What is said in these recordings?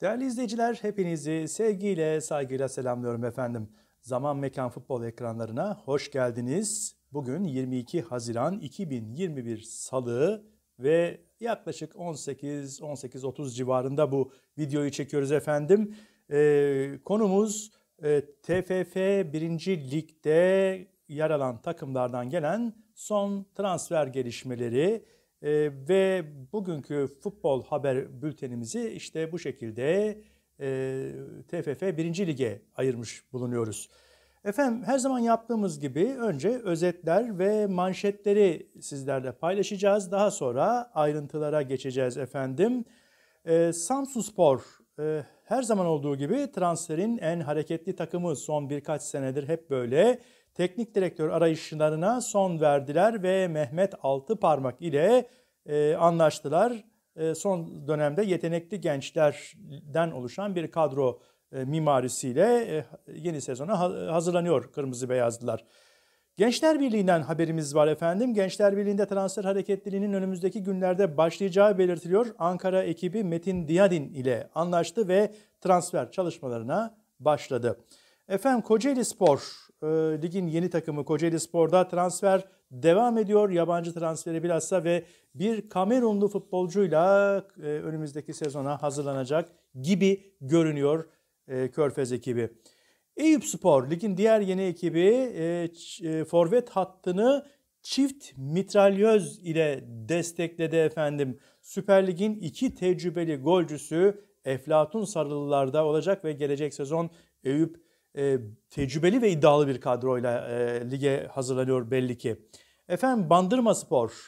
Değerli izleyiciler, hepinizi sevgiyle, saygıyla selamlıyorum efendim. Zaman Mekan Futbol ekranlarına hoş geldiniz. Bugün 22 Haziran 2021 Salı ve yaklaşık 18-30 civarında bu videoyu çekiyoruz efendim. Konumuz TFF 1. Lig'de yer alan takımlardan gelen son transfer gelişmeleri. Ve bugünkü futbol haber bültenimizi işte bu şekilde TFF 1. Lig'e ayırmış bulunuyoruz. Efendim her zaman yaptığımız gibi önce özetler ve manşetleri sizlerle paylaşacağız. Daha sonra ayrıntılara geçeceğiz efendim. Samsunspor her zaman olduğu gibi transferin en hareketli takımı, son birkaç senedir hep böyle. Teknik direktör arayışlarına son verdiler ve Mehmet Altıparmak ile anlaştılar. Son dönemde yetenekli gençlerden oluşan bir kadro mimarisiyle yeni sezona hazırlanıyor Kırmızı Beyazlılar. Gençler Birliği'nden haberimiz var efendim. Gençler Birliği'nde transfer hareketliliğinin önümüzdeki günlerde başlayacağı belirtiliyor. Ankara ekibi Metin Diyadin ile anlaştı ve transfer çalışmalarına başladı. Efendim Kocaelispor, ligin yeni takımı Kocaelispor'da transfer devam ediyor. Yabancı transferi bilhassa ve bir Kamerunlu futbolcuyla önümüzdeki sezona hazırlanacak gibi görünüyor Körfez ekibi. Eyüpspor, ligin diğer yeni ekibi, forvet hattını çift mitralyöz ile destekledi efendim. Süper Lig'in iki tecrübeli golcüsü Eflatun Sarılılar'da olacak ve gelecek sezon Eyüp tecrübeli ve iddialı bir kadroyla lige hazırlanıyor belli ki. Efendim Bandırmaspor,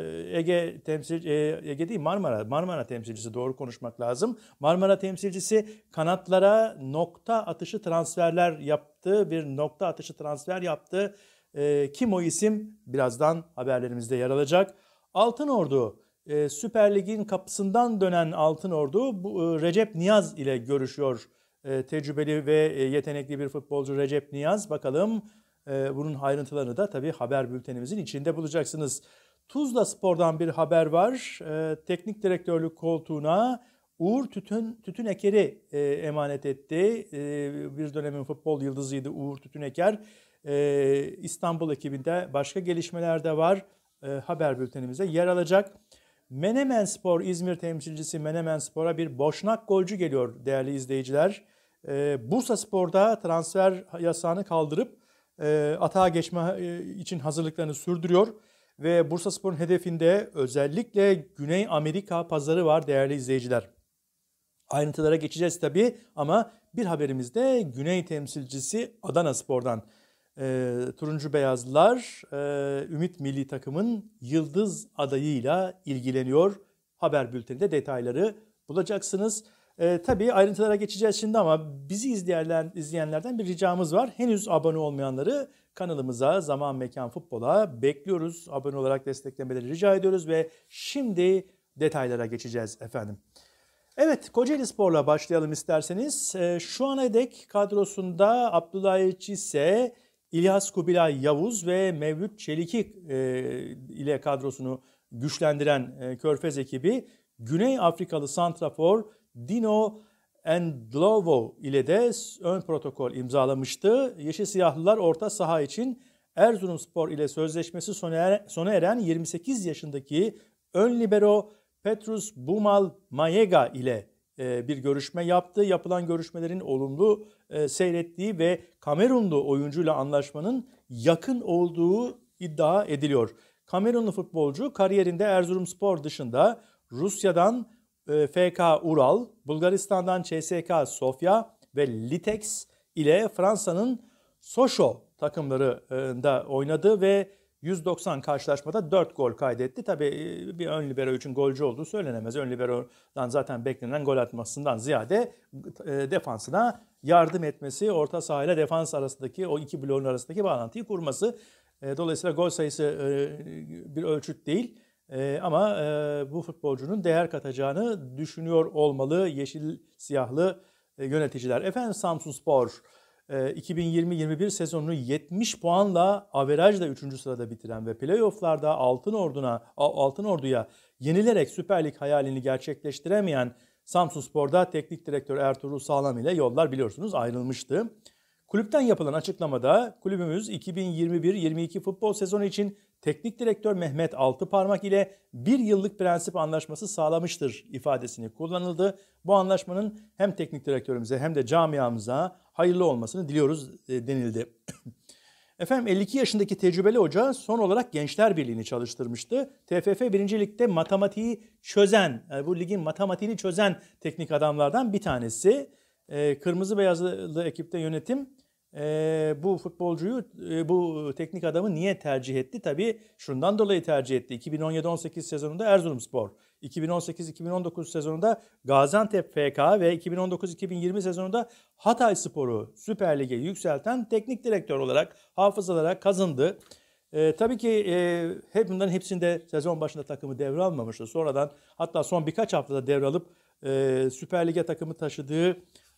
Ege değil Marmara temsilcisi, doğru konuşmak lazım. Marmara temsilcisi kanatlara nokta atışı transferler yaptı, bir nokta atışı transfer yaptı. Kim o isim? Birazdan haberlerimizde yer alacak. Altınordu, Süper Lig'in kapısından dönen Altınordu Recep Niyaz ile görüşüyor. Tecrübeli ve yetenekli bir futbolcu Recep Niyaz. Bakalım bunun ayrıntılarını da tabii haber bültenimizin içinde bulacaksınız. Tuzla Spor'dan bir haber var. Teknik direktörlük koltuğuna Uğur Tütüneker'i emanet etti. Bir dönemin futbol yıldızıydı Uğur Tütüneker. İstanbul ekibinde başka gelişmeler de var. Haber bültenimize yer alacak. Menemenspor, İzmir temsilcisi Menemenspor'a bir Boşnak golcü geliyor değerli izleyiciler. Bursaspor'da transfer yasağını kaldırıp atağa geçme için hazırlıklarını sürdürüyor. Ve Bursaspor'un hedefinde özellikle Güney Amerika pazarı var değerli izleyiciler. Ayrıntılara geçeceğiz tabii ama bir haberimiz de Güney temsilcisi Adanaspor'dan. Turuncu Beyazlılar Ümit Milli Takım'ın yıldız adayıyla ilgileniyor. Haber bülteninde detayları bulacaksınız. Tabii ayrıntılara geçeceğiz şimdi ama bizi izleyenlerden bir ricamız var. Henüz abone olmayanları kanalımıza, Zaman Mekan Futbol'a bekliyoruz. Abone olarak desteklemeleri rica ediyoruz ve şimdi detaylara geçeceğiz efendim. Evet, Kocaelispor'la başlayalım isterseniz. Şu ana dek kadrosunda Abdullah Cisse, İlyas Kubilay Yavuz ve Mevlüt Çelik'i ile kadrosunu güçlendiren Körfez ekibi Güney Afrikalı santrafor Dino Ndlovu ile de ön protokol imzalamıştı. Yeşil Siyahlılar orta saha için Erzurumspor ile sözleşmesi sona eren 28 yaşındaki ön libero Petrus Bumal Mayega ile bir görüşme yaptı. Yapılan görüşmelerin olumlu seyrettiği ve Kamerunlu oyuncuyla anlaşmanın yakın olduğu iddia ediliyor. Kamerunlu futbolcu kariyerinde Erzurumspor dışında Rusya'dan FK Ural, Bulgaristan'dan CSKA Sofya ve Litex ile Fransa'nın Sochaux takımlarında oynadı ve 190 karşılaşmada 4 gol kaydetti. Tabii bir ön libero için golcü olduğu söylenemez. Ön libero'dan zaten beklenen gol atmasından ziyade defansına yardım etmesi, orta sahayla defans arasındaki o iki bloğun arasındaki bağlantıyı kurması. Dolayısıyla gol sayısı bir ölçüt değil. Ama bu futbolcunun değer katacağını düşünüyor olmalı yeşil siyahlı yöneticiler. Efendim Samsunspor 2020-21 sezonunu 70 puanla averajla 3. sırada bitiren ve playoff'larda Altınordu'ya yenilerek Süper Lig hayalini gerçekleştiremeyen Samsunspor'da teknik direktör Ertuğrul Sağlam ile yollar biliyorsunuz ayrılmıştı. Kulüpten yapılan açıklamada kulübümüz 2021-22 futbol sezonu için teknik direktör Mehmet Altıparmak ile 1 yıllık prensip anlaşması sağlamıştır ifadesini kullanıldı. Bu anlaşmanın hem teknik direktörümüze hem de camiamıza hayırlı olmasını diliyoruz denildi. Efendim 52 yaşındaki tecrübeli hoca son olarak Gençler Birliği'ni çalıştırmıştı. TFF 1. Lig'de matematiği çözen, bu ligin matematiğini çözen teknik adamlardan bir tanesi. Kırmızı beyazlı ekipte yönetim bu futbolcuyu, bu teknik adamı niye tercih etti? Tabii şundan dolayı tercih etti. 2017-18 sezonunda Erzurumspor, 2018-2019 sezonunda Gaziantep FK ve 2019-2020 sezonunda Hatayspor'u Süper Lig'e yükselten teknik direktör olarak hafızalara kazındı. Tabii ki hep bunların hepsinde sezon başında takımı devralmamıştı. Sonradan hatta son birkaç haftada devralıp Süper Lig'e takımı taşıdığı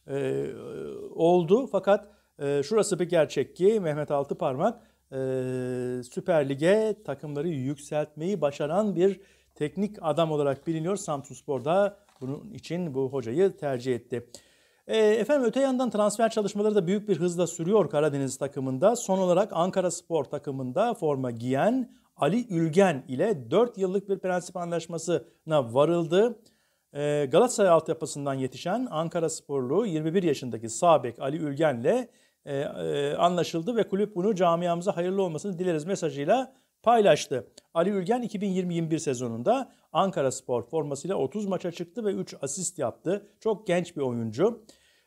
oldu. Fakat şurası bir gerçek ki Mehmet Altıparmak Süper Lig'e takımları yükseltmeyi başaran bir teknik adam olarak biliniyor. Samsunspor'da bunun için bu hocayı tercih etti. Efendim öte yandan transfer çalışmaları da büyük bir hızla sürüyor Karadeniz takımında. Son olarak Ankaraspor takımında forma giyen Ali Ülgen ile 4 yıllık bir prensip anlaşmasına varıldı. Galatasaray altyapısından yetişen Ankarasporlu 21 yaşındaki sağ bek Ali Ülgen'le anlaşıldı ve kulüp bunu camiamıza hayırlı olmasını dileriz mesajıyla paylaştı. Ali Ülgen 2020-21 sezonunda Ankaraspor formasıyla 30 maça çıktı ve 3 asist yaptı. Çok genç bir oyuncu.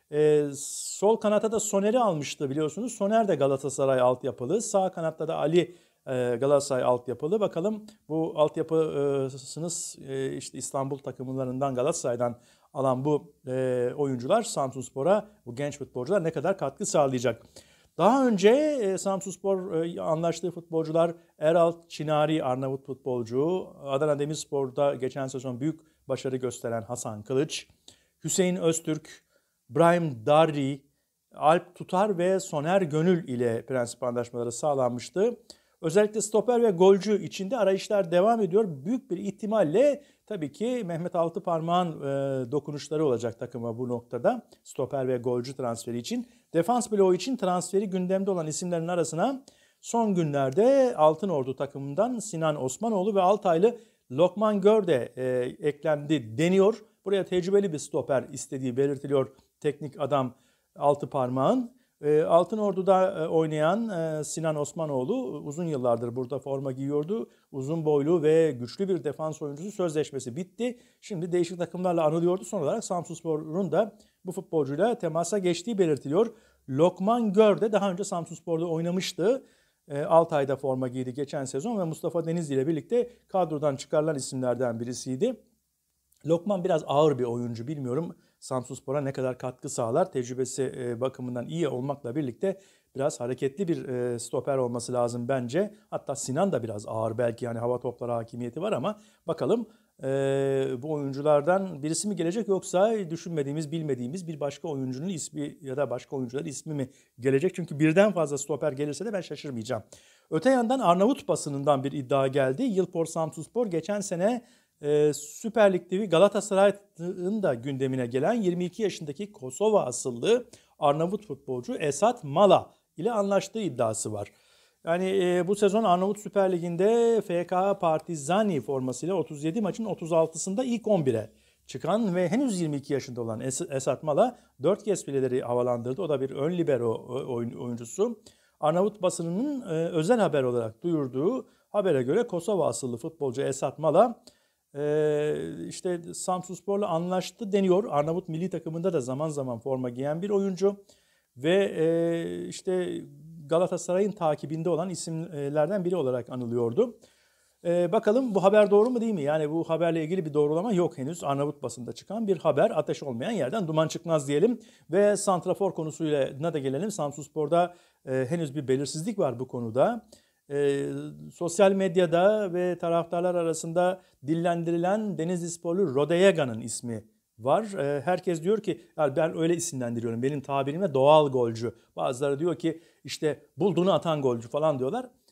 Sol kanatta da Soner'i almıştı biliyorsunuz. Soner de Galatasaray altyapılı. Sağ kanatta da Ali Galatasaray altyapılı. Bakalım bu altyapısınız işte İstanbul takımlarından Galatasaray'dan alan bu oyuncular Samsunspor'a, bu genç futbolcular ne kadar katkı sağlayacak? Daha önce Samsunspor anlaştığı futbolcular Erol Çinari, Arnavut futbolcu, Adana Demirspor'da geçen sezon büyük başarı gösteren Hasan Kılıç, Hüseyin Öztürk, Brahim Darri, Alp Tutar ve Soner Gönül ile prensip anlaşmaları sağlanmıştı. Özellikle stoper ve golcü içinde arayışlar devam ediyor. Büyük bir ihtimalle tabii ki Mehmet Altıparmak'ın dokunuşları olacak takıma bu noktada. Stoper ve golcü transferi için. Defans bloğu için transferi gündemde olan isimlerin arasına son günlerde Altınordu takımından Sinan Osmanoğlu ve Altaylı Lokman Gör de eklendi deniyor. Buraya tecrübeli bir stoper istediği belirtiliyor teknik adam Altıparmak'ın. Altınordu'da oynayan Sinan Osmanoğlu uzun yıllardır burada forma giyiyordu. Uzun boylu ve güçlü bir defans oyuncusu, sözleşmesi bitti. Şimdi değişik takımlarla anılıyordu. Son olarak Samsunspor'un da bu futbolcuyla temasa geçtiği belirtiliyor. Lokman Gör de daha önce Samsunspor'da oynamıştı. Altay'da forma giydi geçen sezon ve Mustafa Denizli ile birlikte kadrodan çıkarılan isimlerden birisiydi. Lokman biraz ağır bir oyuncu, bilmiyorum Samsunspor'a ne kadar katkı sağlar. Tecrübesi bakımından iyi olmakla birlikte biraz hareketli bir stoper olması lazım bence. Hatta Sinan da biraz ağır belki, yani hava topları hakimiyeti var ama bakalım bu oyunculardan birisi mi gelecek yoksa düşünmediğimiz, bilmediğimiz bir başka oyuncunun ismi ya da başka oyuncuların ismi mi gelecek? Çünkü birden fazla stoper gelirse de ben şaşırmayacağım. Öte yandan Arnavut basınından bir iddia geldi. Yılpor Samsunspor geçen sene Süper Lig TV Galatasaray'ın da gündemine gelen 22 yaşındaki Kosova asıllı Arnavut futbolcu Esat Mala ile anlaştığı iddiası var. Yani bu sezon Arnavut Süper Ligi'nde FK Partizani formasıyla 37 maçın 36'sında ilk 11'e çıkan ve henüz 22 yaşında olan Esat Mala 4 kez fileleri havalandırdı. O da bir ön libero oyuncusu. Arnavut basınının özel haber olarak duyurduğu habere göre Kosova asıllı futbolcu Esat Mala işte Samsunspor'la anlaştı deniyor. Arnavut milli takımında da zaman zaman forma giyen bir oyuncu ve işte Galatasaray'ın takibinde olan isimlerden biri olarak anılıyordu. Bakalım bu haber doğru mu değil mi? Yani bu haberle ilgili bir doğrulama yok henüz. Arnavut basında çıkan bir haber. Ateş olmayan yerden duman çıkmaz diyelim. Ve santrafor konusuyla da gelelim. Samsunspor'da henüz bir belirsizlik var bu konuda. Sosyal medyada ve taraftarlar arasında dillendirilen Denizlisporlu Rodeyega'nın ismi var. Herkes diyor ki ben öyle isimlendiriyorum. Benim tabirimle doğal golcü. Bazıları diyor ki işte bulduğunu atan golcü falan diyorlar.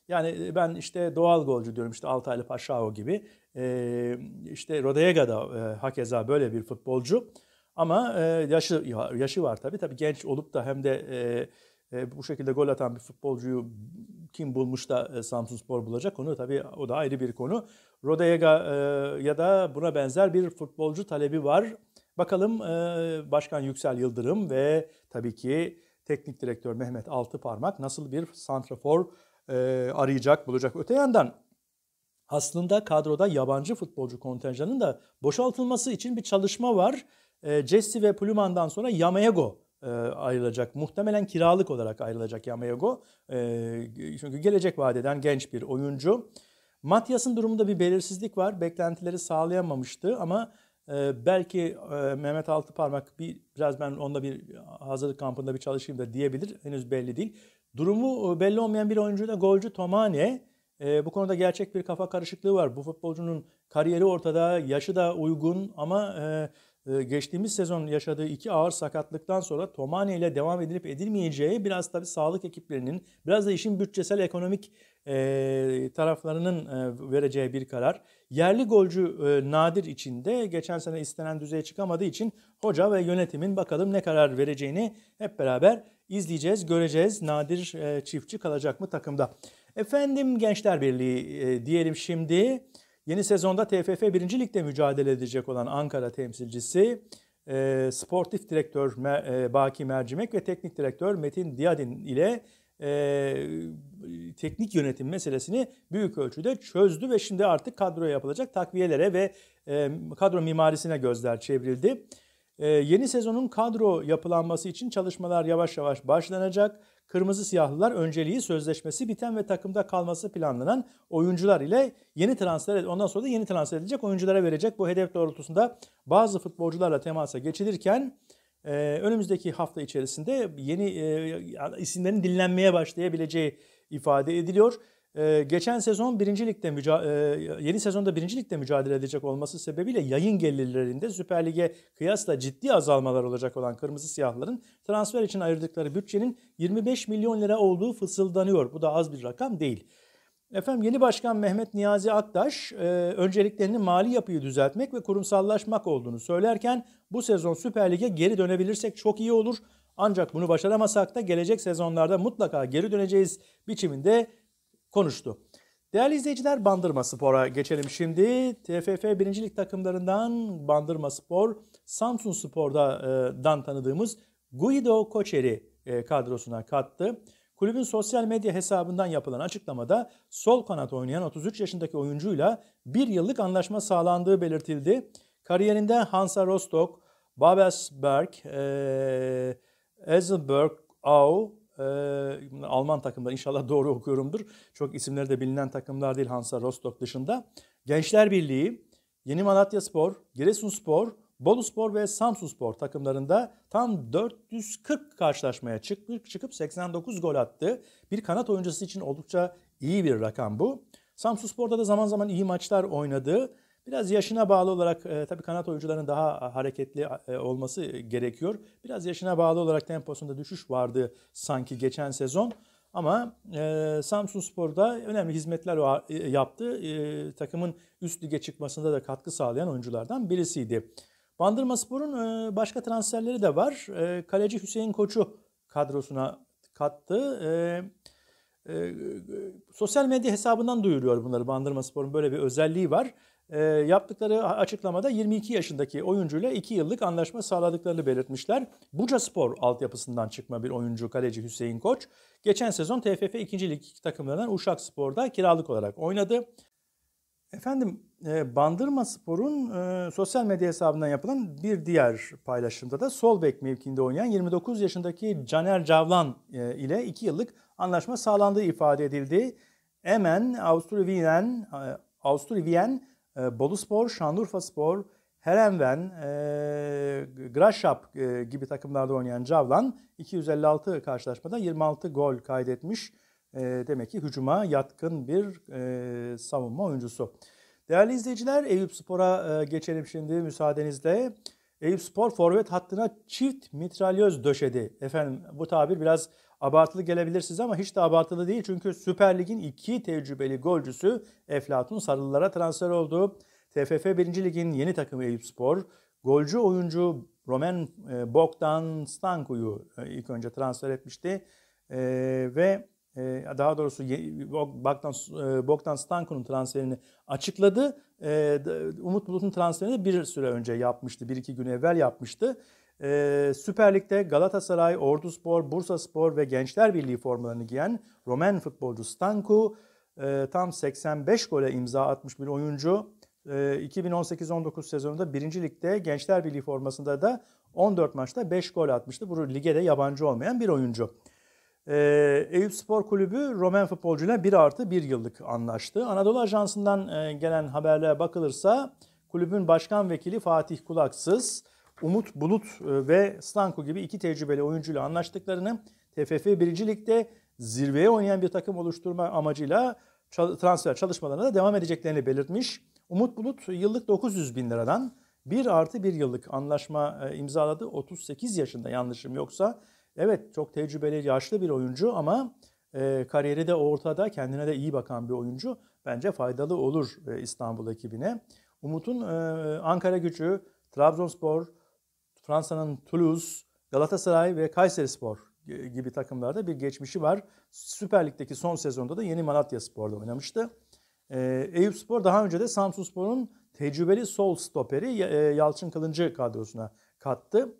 Yani ben işte doğal golcü diyorum, işte Altaylı Paşao gibi. İşte Rodallega da hakeza böyle bir futbolcu. Ama yaşı var tabii. Tabii genç olup da hem de bu şekilde gol atan bir futbolcuyu kim bulmuş da Samsunspor bulacak, onu tabii o da ayrı bir konu. Rodallega ya da buna benzer bir futbolcu talebi var. Bakalım Başkan Yüksel Yıldırım ve tabii ki Teknik Direktör Mehmet Altıparmak nasıl bir santrafor arayacak, bulacak. Öte yandan aslında kadroda yabancı futbolcu kontenjanının da boşaltılması için bir çalışma var. Jesse ve Pluman'dan sonra Yamayago ayrılacak. Muhtemelen kiralık olarak ayrılacak Yamayago. Çünkü gelecek vadeden genç bir oyuncu. Matias'ın durumunda bir belirsizlik var. Beklentileri sağlayamamıştı ama belki Mehmet Altıparmak biraz ben onunla bir hazırlık kampında bir çalışayım da diyebilir. Henüz belli değil. Durumu belli olmayan bir oyuncu da golcü Tomane. Bu konuda gerçek bir kafa karışıklığı var. Bu futbolcunun kariyeri ortada, yaşı da uygun ama geçtiğimiz sezon yaşadığı 2 ağır sakatlıktan sonra Tomane ile devam edilip edilmeyeceği biraz tabii sağlık ekiplerinin, biraz da işin bütçesel ekonomik taraflarının vereceği bir karar. Yerli golcü Nadir için de geçen sene istenen düzeye çıkamadığı için hoca ve yönetimin bakalım ne karar vereceğini hep beraber izleyeceğiz, göreceğiz. Nadir çiftçi kalacak mı takımda? Efendim Gençler Birliği diyelim şimdi. Yeni sezonda TFF 1. Lig'de mücadele edecek olan Ankara temsilcisi sportif direktör Baki Mercimek ve teknik direktör Metin Diyadin ile teknik yönetim meselesini büyük ölçüde çözdü ve şimdi artık kadroya yapılacak takviyelere ve kadro mimarisine gözler çevrildi. Yeni sezonun kadro yapılanması için çalışmalar yavaş yavaş başlanacak. Kırmızı Siyahlılar önceliği sözleşmesi biten ve takımda kalması planlanan oyuncular ile ondan sonra da yeni transfer edilecek oyunculara verecek. Bu hedef doğrultusunda bazı futbolcularla temasa geçilirken önümüzdeki hafta içerisinde yeni isimlerin dinlenmeye başlayabileceği ifade ediliyor. Geçen sezon yeni sezonda 1. Lig'de mücadele edecek olması sebebiyle yayın gelirlerinde Süper Lig'e kıyasla ciddi azalmalar olacak olan Kırmızı Siyahlıların transfer için ayırdıkları bütçenin 25 milyon lira olduğu fısıldanıyor. Bu da az bir rakam değil. Efendim yeni başkan Mehmet Niyazi Aktaş önceliklerini mali yapıyı düzeltmek ve kurumsallaşmak olduğunu söylerken bu sezon Süper Lig'e geri dönebilirsek çok iyi olur. Ancak bunu başaramasak da gelecek sezonlarda mutlaka geri döneceğiz biçiminde konuştu. Değerli izleyiciler, Bandırmaspor'a geçelim şimdi. TFF 1. Lig takımlarından Bandırmaspor, Samsunspor'dan tanıdığımız Guido Koçer'i kadrosuna kattı. Kulübün sosyal medya hesabından yapılan açıklamada sol kanat oynayan 33 yaşındaki oyuncuyla 1 yıllık anlaşma sağlandığı belirtildi. Kariyerinde Hansa Rostock, Babelsberg, Eisenberg, Au, Alman takımlar, inşallah doğru okuyorumdur. Çok isimleri de bilinen takımlar değil Hansa Rostock dışında. Gençler Birliği, Yeni Malatyaspor, Giresunspor, Boluspor ve Samsunspor takımlarında tam 440 karşılaşmaya çıkıp 89 gol attı. Bir kanat oyuncusu için oldukça iyi bir rakam bu. Samsunspor'da da zaman zaman iyi maçlar oynadı. Biraz yaşına bağlı olarak tabii kanat oyuncularının daha hareketli olması gerekiyor. Biraz yaşına bağlı olarak temposunda düşüş vardı sanki geçen sezon. Ama Samsunspor'da önemli hizmetler yaptı. Takımın üst lige çıkmasında da katkı sağlayan oyunculardan birisiydi. Bandırmaspor'un başka transferleri de var. Kaleci Hüseyin Koç'u kadrosuna kattı. Sosyal medya hesabından duyuruyor bunları. Bandırmaspor'un böyle bir özelliği var. Yaptıkları açıklamada 22 yaşındaki oyuncuyla 2 yıllık anlaşma sağladıklarını belirtmişler. Bucaspor altyapısından çıkma bir oyuncu kaleci Hüseyin Koç. Geçen sezon TFF 2. Lig takımlarından Uşakspor'da kiralık olarak oynadı. Efendim Bandırmaspor'un sosyal medya hesabından yapılan bir diğer paylaşımda da sol bek mevkiinde oynayan 29 yaşındaki Caner Cavlan ile 2 yıllık anlaşma sağlandığı ifade edildi. Emen, Avusturvien, Boluspor, Şanlıurfaspor, Herenven, Graşap gibi takımlarda oynayan Cavlan 256 karşılaşmada 26 gol kaydetmiş. Demek ki hücuma yatkın bir savunma oyuncusu. Değerli izleyiciler, Eyüpspor'a geçelim şimdi müsaadenizle. Eyüpspor forvet hattına çift mitralyöz döşedi. Efendim bu tabir biraz abartılı gelebilir size ama hiç de abartılı değil. Çünkü Süper Lig'in 2 tecrübeli golcüsü Eflatun Sarılılara transfer oldu. TFF 1. Lig'in yeni takımı Eyüpspor, golcü oyuncu Roman Bogdan Stanku'yu ilk önce transfer etmişti. Ve daha doğrusu Bogdan Stanku'nun transferini açıkladı. Umut Bulut'un transferini bir süre önce yapmıştı. 1-2 gün evvel yapmıştı. Süper Lig'de Galatasaray, Orduspor, Bursaspor ve Gençler Birliği formalarını giyen Roman futbolcu Stanku tam 85 gole imza atmış bir oyuncu. 2018-19 sezonunda 1. Lig'de Gençler Birliği formasında da 14 maçta 5 gol atmıştı. Bu lige de yabancı olmayan bir oyuncu. Eyüpspor Kulübü Roman futbolcuyla 1+1 yıllık anlaştı. Anadolu Ajansı'ndan gelen haberlere bakılırsa kulübün başkan vekili Fatih Kulaksız, Umut Bulut ve Stanku gibi 2 tecrübeli oyuncuyla anlaştıklarını, TFF 1. Lig'de zirveye oynayan bir takım oluşturma amacıyla transfer çalışmalarına da devam edeceklerini belirtmiş. Umut Bulut yıllık 900 bin liradan 1+1 yıllık anlaşma imzaladı. 38 yaşında yanlışım yoksa. Evet, çok tecrübeli, yaşlı bir oyuncu ama kariyeri de ortada, kendine de iyi bakan bir oyuncu. Bence faydalı olur İstanbul ekibine. Umut'un Ankaragücü, Trabzonspor, Fransa'nın Toulouse, Galatasaray ve Kayserispor gibi takımlarda bir geçmişi var. Süper Lig'deki son sezonda da Yeni Malatyaspor'da oynamıştı. Eyüpspor daha önce de Samsunspor'un tecrübeli sol stoperi Yalçın Kılıncı kadrosuna kattı.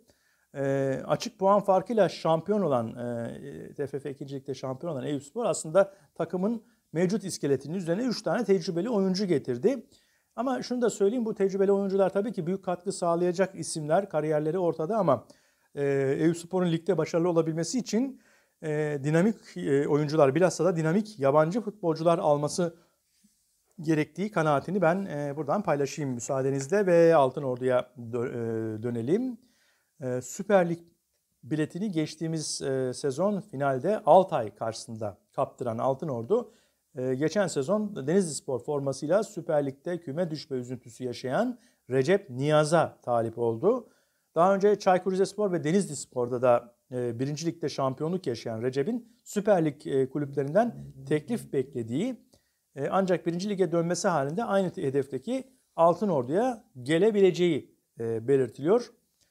Açık puan farkıyla şampiyon olan TFF 2. Lig'de şampiyon olan Eyüpspor aslında takımın mevcut iskeletinin üzerine 3 tane tecrübeli oyuncu getirdi. Ama şunu da söyleyeyim, bu tecrübeli oyuncular tabii ki büyük katkı sağlayacak isimler, kariyerleri ortada ama Eyüpspor'un ligde başarılı olabilmesi için dinamik oyuncular, bilhassa da dinamik yabancı futbolcular alması gerektiği kanaatini ben buradan paylaşayım müsaadenizle ve Altınordu'ya dönelim. Süper Lig biletini geçtiğimiz sezon finalde Altay karşısında kaptıran Altınordu, geçen sezon Denizlispor formasıyla Süper Lig'de küme düşme üzüntüsü yaşayan Recep Niyaz'a talip oldu. Daha önce Çaykur Rizespor ve Denizlispor'da da 1. Lig'de şampiyonluk yaşayan Recep'in Süper Lig kulüplerinden teklif beklediği, ancak 1. Lig'e dönmesi halinde aynı hedefteki Altınordu'ya gelebileceği belirtiliyor.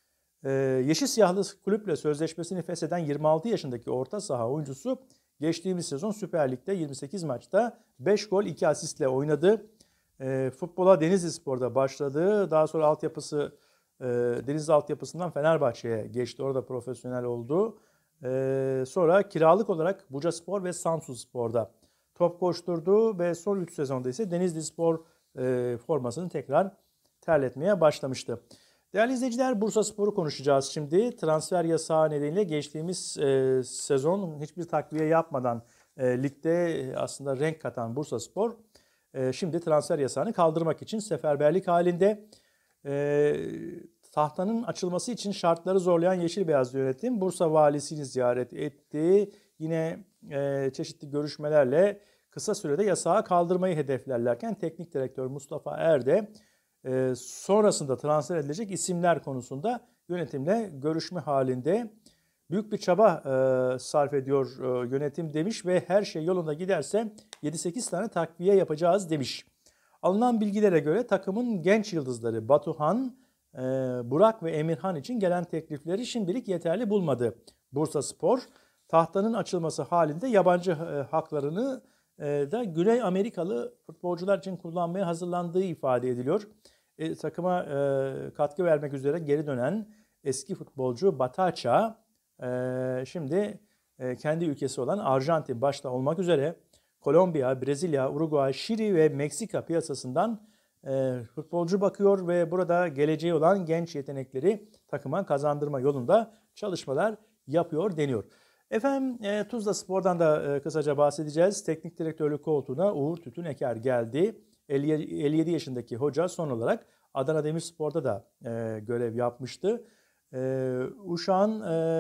Yeşil Siyahlı kulüple sözleşmesini fesheden 26 yaşındaki orta saha oyuncusu geçtiğimiz sezon Süper Lig'de 28 maçta 5 gol 2 asistle oynadı. Futbola Denizlispor'da başladı. Daha sonra Denizli altyapısından Fenerbahçe'ye geçti. Orada profesyonel oldu. Sonra kiralık olarak Bucaspor ve Samsunspor'da top koşturdu ve son 3 sezonda ise Denizlispor formasını tekrar terletmeye başlamıştı. Değerli izleyiciler, Bursaspor'u konuşacağız şimdi. Transfer yasağı nedeniyle geçtiğimiz sezon hiçbir takviye yapmadan ligde aslında renk katan Bursaspor şimdi transfer yasağını kaldırmak için seferberlik halinde. Tahtanın açılması için şartları zorlayan Yeşil Beyaz yönetim Bursa valisini ziyaret etti. Yine çeşitli görüşmelerle kısa sürede yasağı kaldırmayı hedeflerlerken teknik direktör Mustafa Erde sonrasında transfer edilecek isimler konusunda yönetimle görüşme halinde. Büyük bir çaba sarf ediyor yönetim demiş ve her şey yolunda giderse 7-8 tane takviye yapacağız demiş. Alınan bilgilere göre takımın genç yıldızları Batuhan, Burak ve Emirhan için gelen teklifleri şimdilik yeterli bulmadı. Bursaspor tahtanın açılması halinde yabancı haklarını da Güney Amerikalı futbolcular için kullanmaya hazırlandığı ifade ediliyor. Takıma katkı vermek üzere geri dönen eski futbolcu Bataça şimdi kendi ülkesi olan Arjantin başta olmak üzere Kolombiya, Brezilya, Uruguay, Şili ve Meksika piyasasından futbolcu bakıyor ve burada geleceği olan genç yetenekleri takıma kazandırma yolunda çalışmalar yapıyor deniyor. Efendim Tuzla Spor'dan da kısaca bahsedeceğiz. Teknik direktörlük koltuğuna Uğur Tütüneker geldi. 57 yaşındaki hoca son olarak Adana Demirspor'da da görev yapmıştı. Uşakspor'un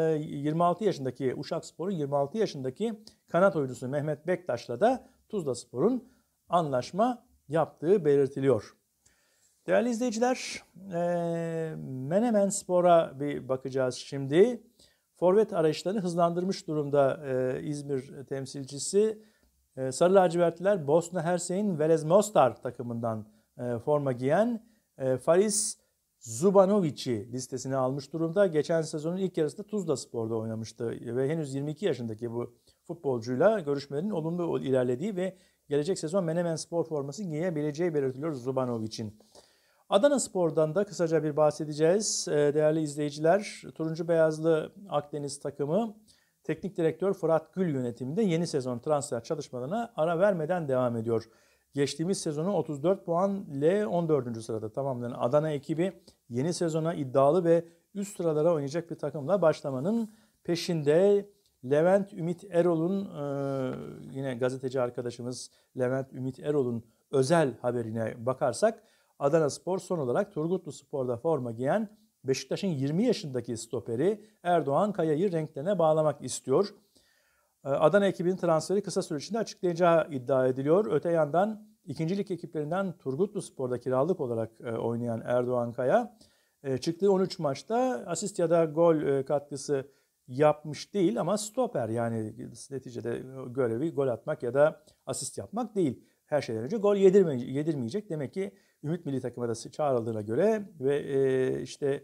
26 yaşındaki kanat oyuncusu Mehmet Bektaş'la da Tuzla Spor'un anlaşma yaptığı belirtiliyor. Değerli izleyiciler, Menemen Spor'a bir bakacağız şimdi. Forvet arayışlarını hızlandırmış durumda İzmir temsilcisi. Sarı lacivertliler Bosna Hersey'in Velez Mostar takımından forma giyen Faris Zubanovic'i listesine almış durumda. Geçen sezonun ilk yarısında Tuzlaspor'da oynamıştı ve henüz 22 yaşındaki bu futbolcuyla görüşmelerin olumlu ilerlediği ve gelecek sezon Menemen Spor forması giyebileceği belirtiliyor Zubanovic'in. Adanaspor'dan da kısaca bir bahsedeceğiz. Değerli izleyiciler, turuncu beyazlı Akdeniz takımı teknik direktör Fırat Gül yönetiminde yeni sezon transfer çalışmalarına ara vermeden devam ediyor. Geçtiğimiz sezonu 34 puan ile 14. sırada tamamlayan Adana ekibi yeni sezona iddialı ve üst sıralara oynayacak bir takımla başlamanın peşinde. Levent Ümit Erol'un yine gazeteci arkadaşımız Levent Ümit Erol'un özel haberine bakarsak Adanaspor son olarak Turgutluspor'da forma giyen Beşiktaş'ın 20 yaşındaki stoperi Erdoğan Kaya'yı renklerine bağlamak istiyor. Adana ekibinin transferi kısa süre içinde açıklayacağı iddia ediliyor. Öte yandan ikincilik ekiplerinden Turgutluspor'da kiralık olarak oynayan Erdoğan Kaya çıktığı 13 maçta asist ya da gol katkısı yapmış değil ama stoper, yani neticede görevi gol atmak ya da asist yapmak değil. Her şeyden önce gol yedirmeyecek. Demek ki Ümit Milli Takım'a da çağrıldığına göre ve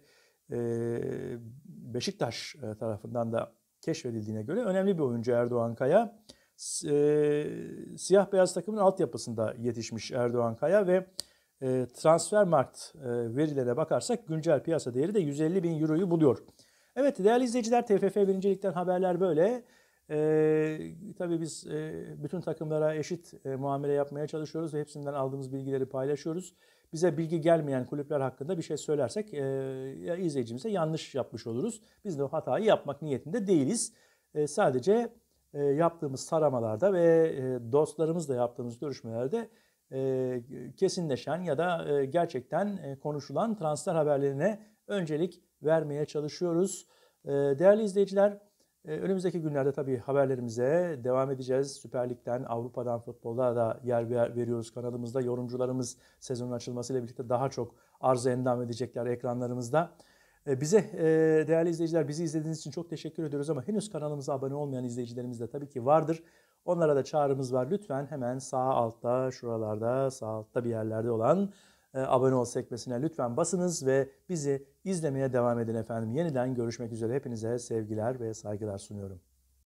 Beşiktaş tarafından da keşfedildiğine göre önemli bir oyuncu Erdoğan Kaya. Siyah beyaz takımın altyapısında yetişmiş Erdoğan Kaya ve Transfermarkt verilerine bakarsak güncel piyasa değeri de 150 bin euroyu buluyor. Evet değerli izleyiciler, TFF 1. Lig'den haberler böyle. Tabii biz bütün takımlara eşit muamele yapmaya çalışıyoruz ve hepsinden aldığımız bilgileri paylaşıyoruz. Bize bilgi gelmeyen kulüpler hakkında bir şey söylersek ya izleyicimize yanlış yapmış oluruz. Biz de o hatayı yapmak niyetinde değiliz. Sadece yaptığımız taramalarda ve dostlarımızla yaptığımız görüşmelerde kesinleşen ya da gerçekten konuşulan transfer haberlerine öncelik vermeye çalışıyoruz. Değerli izleyiciler, önümüzdeki günlerde tabii haberlerimize devam edeceğiz. Süper Lig'den, Avrupa'dan, futbola da yer veriyoruz kanalımızda. Yorumcularımız sezonun açılmasıyla birlikte daha çok arıza endam edecekler ekranlarımızda. Değerli izleyiciler, bizi izlediğiniz için çok teşekkür ediyoruz ama henüz kanalımıza abone olmayan izleyicilerimiz de tabii ki vardır. Onlara da çağrımız var. Lütfen hemen sağ altta, şuralarda, sağ altta bir yerlerde olan abone ol sekmesine lütfen basınız ve bizi izlemeye devam edin efendim. Yeniden görüşmek üzere. Hepinize sevgiler ve saygılar sunuyorum.